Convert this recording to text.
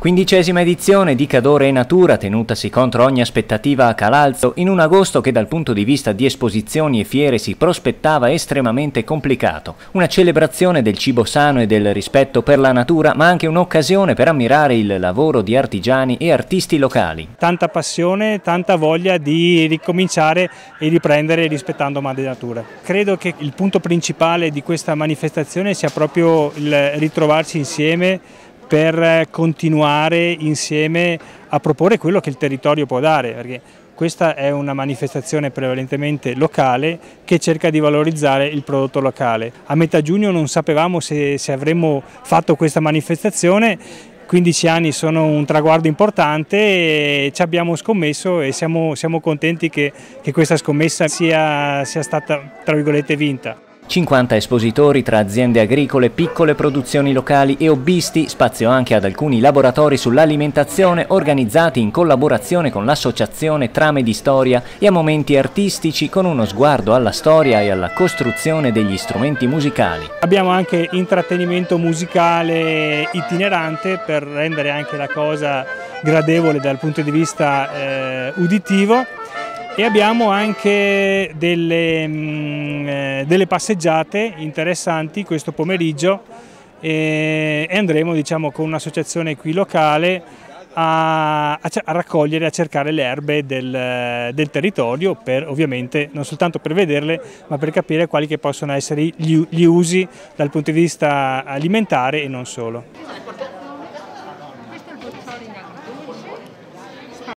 15ª edizione di Cadore e Natura, tenutasi contro ogni aspettativa a Calalzo, in un agosto che dal punto di vista di esposizioni e fiere si prospettava estremamente complicato. Una celebrazione del cibo sano e del rispetto per la natura, ma anche un'occasione per ammirare il lavoro di artigiani e artisti locali. Tanta passione, tanta voglia di ricominciare e riprendere rispettando Madre Natura. Credo che il punto principale di questa manifestazione sia proprio il ritrovarci insieme per continuare insieme a proporre quello che il territorio può dare, perché questa è una manifestazione prevalentemente locale che cerca di valorizzare il prodotto locale. A metà giugno non sapevamo se avremmo fatto questa manifestazione. 15 anni sono un traguardo importante e ci abbiamo scommesso e siamo contenti che questa scommessa sia stata, tra virgolette, vinta. 50 espositori tra aziende agricole, piccole produzioni locali e hobbisti, spazio anche ad alcuni laboratori sull'alimentazione organizzati in collaborazione con l'associazione Trame di Storia e a momenti artistici con uno sguardo alla storia e alla costruzione degli strumenti musicali. Abbiamo anche intrattenimento musicale itinerante per rendere anche la cosa gradevole dal punto di vista uditivo. E abbiamo anche delle passeggiate interessanti questo pomeriggio e andremo, diciamo, con un'associazione qui locale a raccogliere, a cercare le erbe del territorio, ovviamente non soltanto per vederle, ma per capire quali che possono essere gli usi dal punto di vista alimentare e non solo.